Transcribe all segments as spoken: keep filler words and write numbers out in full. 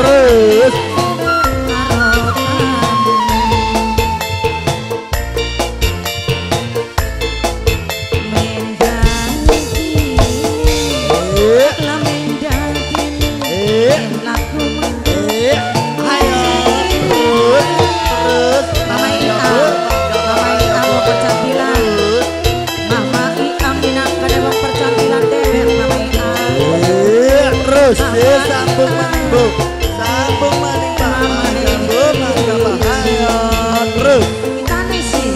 terus sambung maning bu, sambung maning pak, sambung mangga bahaya terus. Kita nih sih,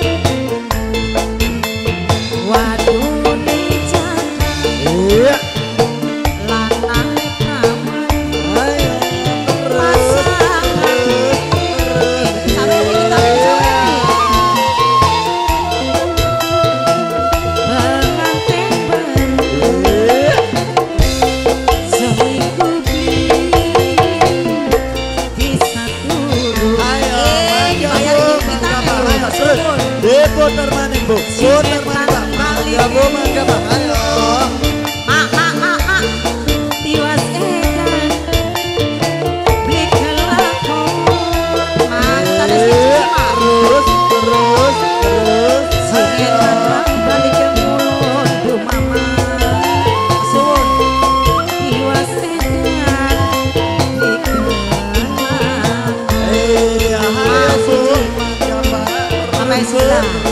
waduh nih jangan, Iya, lanang kamar, ayo terus, terus, terus. sampai nih kita sampai pengantin baru. Iya, putar maning bu, putar maning pak, mangga bu, mangga pak, ayo. Ah ah ah ah, tiwas edan, beli kelakon, mantap Iya, sih terus, terus, terus. Sekian balik ke mulut bu mama, sun, tiwas edan, beli kelakon. Iya, ayo bu, mangga pak, Mama terus, Sila.